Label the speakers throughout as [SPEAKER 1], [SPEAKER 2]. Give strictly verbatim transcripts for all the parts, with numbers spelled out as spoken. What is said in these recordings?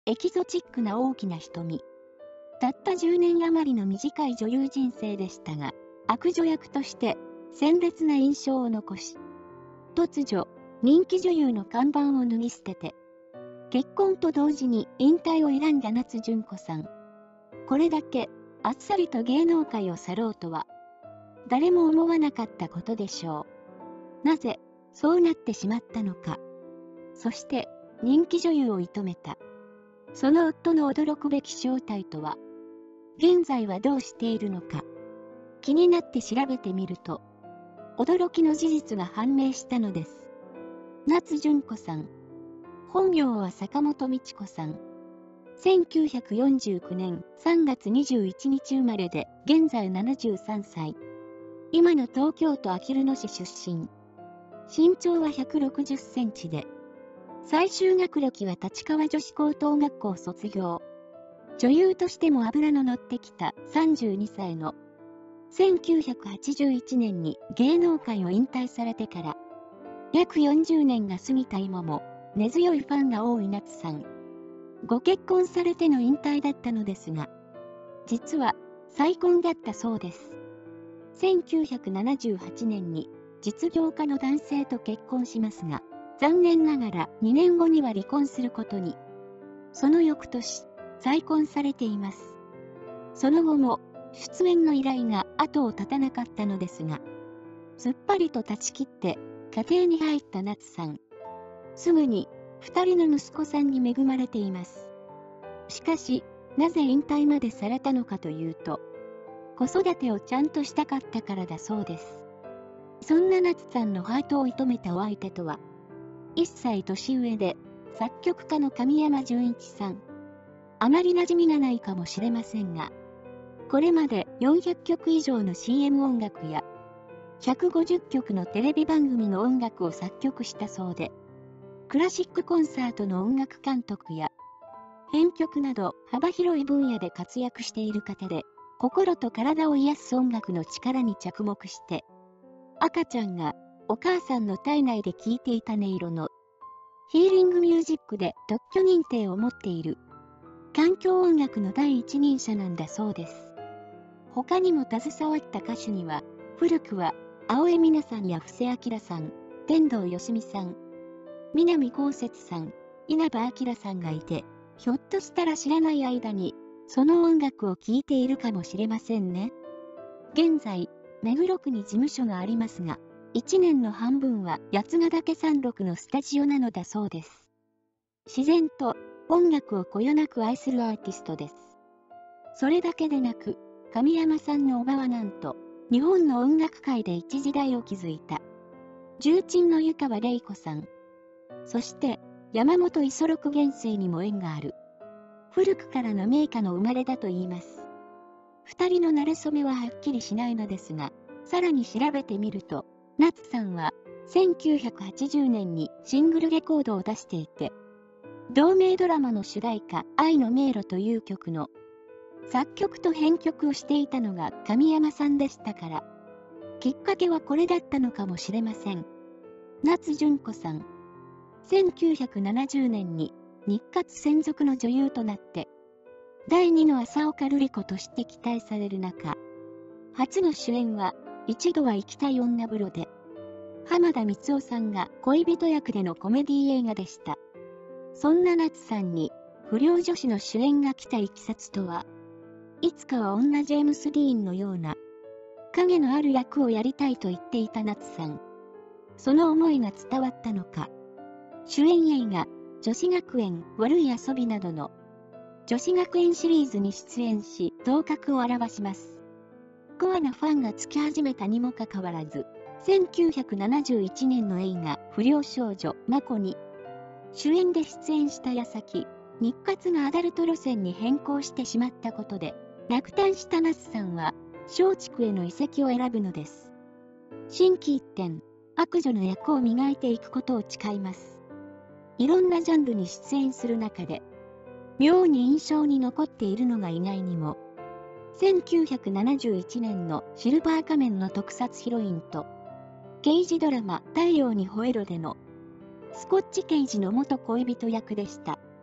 [SPEAKER 1] エキゾチックな大きな瞳。たったじゅうねん余りの短い女優人生でしたが、悪女役として鮮烈な印象を残し、突如、人気女優の看板を脱ぎ捨てて、結婚と同時に引退を選んだ夏純子さん。これだけあっさりと芸能界を去ろうとは、誰も思わなかったことでしょう。なぜ、そうなってしまったのか。そして、人気女優を射止めた。その夫の驚くべき正体とは、現在はどうしているのか。気になって調べてみると、驚きの事実が判明したのです。夏純子さん。本名は坂本美智子さん。せんきゅうひゃくよんじゅうきゅうねんさんがつにじゅういちにち生まれで、現在ななじゅうさんさい。今の東京都あきる野市出身。身長はひゃくろくじゅっセンチで、最終学歴は立川女子高等学校卒業。女優としても脂の乗ってきたさんじゅうにさいのせんきゅうひゃくはちじゅういちねんに芸能界を引退されてから約よんじゅうねんが過ぎた今も根強いファンが多い夏さん。ご結婚されての引退だったのですが、実は再婚だったそうです。せんきゅうひゃくななじゅうはちねんに実業家の男性と結婚しますが、残念ながらにねんごには離婚することに。その翌年、再婚されています。その後も出演の依頼が後を絶たなかったのですが、すっぱりと断ち切って家庭に入った夏さん。すぐにふたりの息子さんに恵まれています。しかし、なぜ引退までされたのかというと、子育てをちゃんとしたかったからだそうです。そんな夏さんのハートを射止めたお相手とは、いっさい年上で作曲家の神山純一さん。あまり馴染みがないかもしれませんが、これまでよんひゃっきょく以上の シーエム 音楽やひゃくごじゅっきょくのテレビ番組の音楽を作曲したそうで、クラシックコンサートの音楽監督や編曲など幅広い分野で活躍している方で、心と体を癒す音楽の力に着目して、赤ちゃんがお母さんの体内で聴いていた音色のヒーリングミュージックで特許認定を持っている環境音楽の第一人者なんだそうです。他にも携わった歌手には、古くは青江三奈さんや布施明さん、天童よしみさん、南こうせつさん、稲葉陽さんがいて、ひょっとしたら知らない間に、その音楽を聴いているかもしれませんね。現在、目黒区に事務所がありますが、いちねんの半分は八ヶ岳山麓のスタジオなのだそうです。自然と音楽をこよなく愛するアーティストです。それだけでなく、神山さんの叔母はなんと、日本の音楽界で一時代を築いた、重鎮の湯川れい子さん。そして、山本五十六元帥にも縁がある。古くからの名家の生まれだと言います。二人の馴れ初めははっきりしないのですが、さらに調べてみると、夏さんはせんきゅうひゃくはちじゅうねんにシングルレコードを出していて、同名ドラマの主題歌「愛の迷路」という曲の作曲と編曲をしていたのが神山さんでしたから、きっかけはこれだったのかもしれません。夏純子さん。せんきゅうひゃくななじゅうねんに日活専属の女優となって、だいにの浅岡瑠璃子として期待される中、初の主演は一度は行きたい女風呂で、浜田光夫さんが恋人役でのコメディ映画でした。そんな夏さんに不良女子の主演が来たいきさつとは、いつかは女ジェームス・ディーンのような影のある役をやりたいと言っていた夏さん。その思いが伝わったのか、主演映画女子学園悪い遊びなどの女子学園シリーズに出演し頭角を現します。コアなファンがつき始めたにもかかわらず、せんきゅうひゃくななじゅういちねんの映画不良少女マコに主演で出演した矢先、日活がアダルト路線に変更してしまったことで、落胆した夏さんは松竹への移籍を選ぶのです。心機一転、悪女の役を磨いていくことを誓います。いろんなジャンルに出演する中で、妙に印象に残っているのが意外にも、せんきゅうひゃくななじゅういちねんのシルバー仮面の特撮ヒロインと、刑事ドラマ太陽にほえろでのスコッチ刑事の元恋人役でした。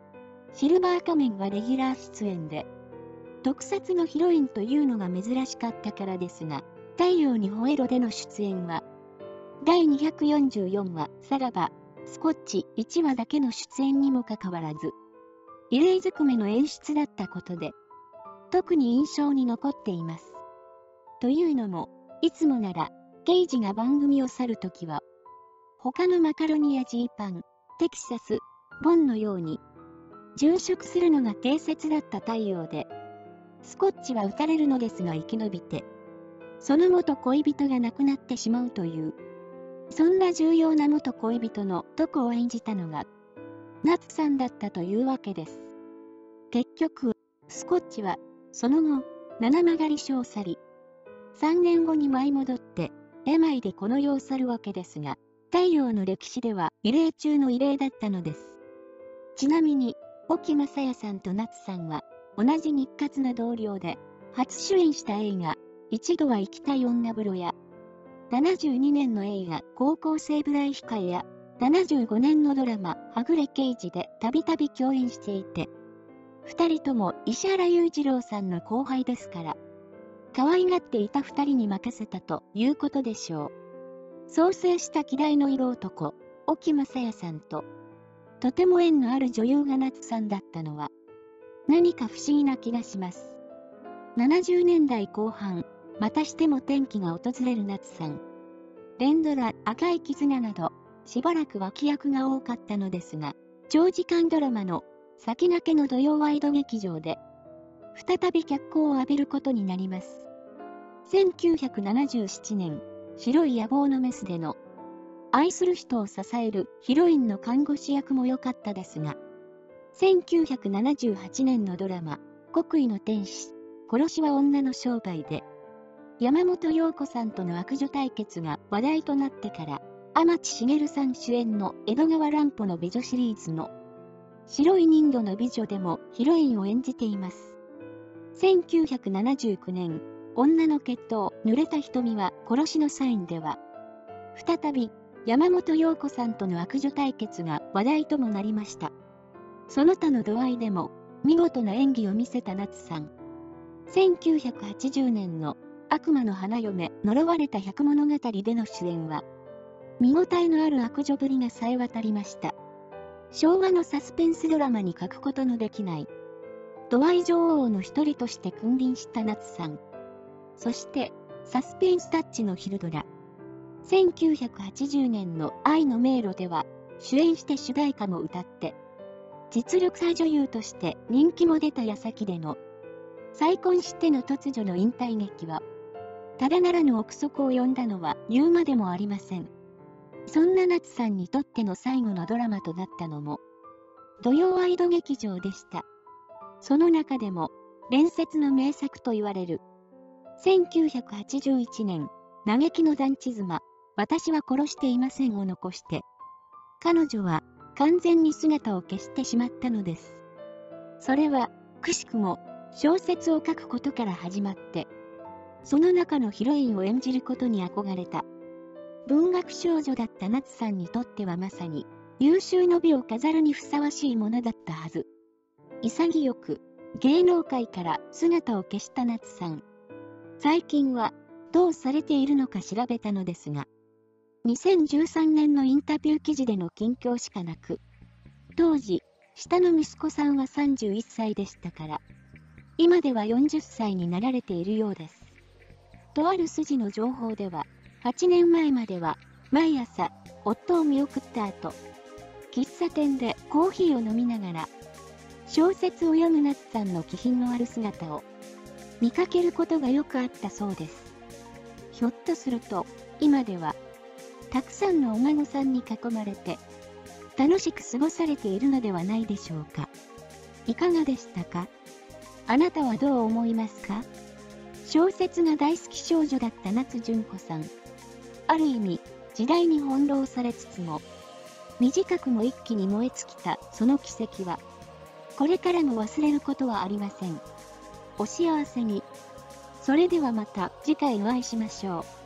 [SPEAKER 1] シルバー仮面はレギュラー出演で、特撮のヒロインというのが珍しかったからですが、太陽にほえろでの出演は、だいにひゃくよんじゅうよんわさらば、スコッチいちわだけの出演にもかかわらず、異例ずくめの演出だったことで、特に印象に残っています。というのも、いつもなら、刑事が番組を去るときは、他のマカロニやジーパン、テキサス、ボンのように、殉職するのが定説だった太陽で、スコッチは撃たれるのですが生き延びて、その元恋人が亡くなってしまうという、そんな重要な元恋人の毒を演じたのが、夏さんだったというわけです。結局、スコッチは、その後、七曲り症を去り、さんねんごに舞い戻って、病でこの世を去るわけですが、太陽の歴史では異例中の異例だったのです。ちなみに、沖正也さんと夏さんは、同じ日活の同僚で、初主演した映画、一度は行きたい女風呂や、ななじゅうにねんの映画、高校生ブライ控えや、ななじゅうごねんのドラマ、はぐれ刑事でたびたび共演していて、二人とも石原裕次郎さんの後輩ですから、可愛がっていた二人に任せたということでしょう。創生した希代の色男、沖正也さんと、とても縁のある女優が夏さんだったのは、何か不思議な気がします。ななじゅうねんだいこう半、またしても転機が訪れる夏さん。連ドラ、赤い絆など、しばらく脇役が多かったのですが、長時間ドラマの先駆けの土曜ワイド劇場で、再び脚光を浴びることになります。せんきゅうひゃくななじゅうななねん、白い野望のメスでの、愛する人を支えるヒロインの看護師役も良かったですが、せんきゅうひゃくななじゅうはちねんのドラマ、国威の天使、殺しは女の商売で、山本陽子さんとの悪女対決が話題となってから、天地茂さん主演の江戸川乱歩の美女シリーズの白い人魚の美女でもヒロインを演じています。せんきゅうひゃくななじゅうきゅうねん、女の決闘、濡れた瞳は殺しのサインでは、再び山本陽子さんとの悪女対決が話題ともなりました。その他の度合いでも見事な演技を見せた夏さん。せんきゅうひゃくはちじゅうねんの悪魔の花嫁、呪われた百物語での主演は、見応えのある悪女ぶりが冴え渡りました。昭和のサスペンスドラマに欠くことのできない、度合い女王の一人として君臨した夏さん。そして、サスペンスタッチの昼ドラ。せんきゅうひゃくはちじゅうねんの愛の迷路では、主演して主題歌も歌って、実力派女優として人気も出た矢先での、再婚しての突如の引退劇は、ただならぬ憶測を呼んだのは言うまでもありません。そんな夏さんにとっての最後のドラマとなったのも、土曜ワイド劇場でした。その中でも、伝説の名作と言われる、せんきゅうひゃくはちじゅういちねん、嘆きの団地妻、私は殺していませんを残して、彼女は完全に姿を消してしまったのです。それは、くしくも、小説を書くことから始まって、その中のヒロインを演じることに憧れた。文学少女だった夏さんにとってはまさに、優秀の美を飾るにふさわしいものだったはず。潔く、芸能界から姿を消した夏さん。最近は、どうされているのか調べたのですが、にせんじゅうさんねんのインタビュー記事での近況しかなく、当時、下の息子さんはさんじゅういっさいでしたから、今ではよんじゅっさいになられているようです。とある筋の情報では、はちねんまえまでは、毎朝、夫を見送った後、喫茶店でコーヒーを飲みながら、小説を読む夏さんの気品のある姿を、見かけることがよくあったそうです。ひょっとすると、今では、たくさんのお孫さんに囲まれて、楽しく過ごされているのではないでしょうか。いかがでしたか？あなたはどう思いますか？小説が大好き少女だった夏純子さん。ある意味、時代に翻弄されつつも、短くも一気に燃え尽きたその奇跡は、これからも忘れることはありません。お幸せに。それではまた次回お会いしましょう。